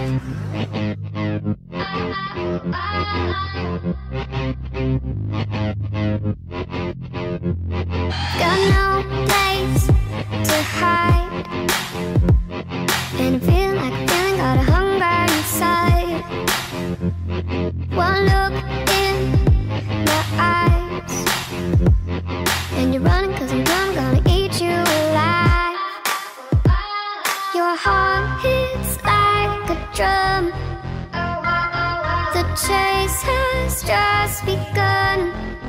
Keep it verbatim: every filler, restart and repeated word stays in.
Got no place to hide, and I'm feeling like I'm feeling, got a hunger inside. One look in my eyes, and you're running cause I'm gonna, gonna eat you alive. Your heart hits like a drum, the chase has just begun.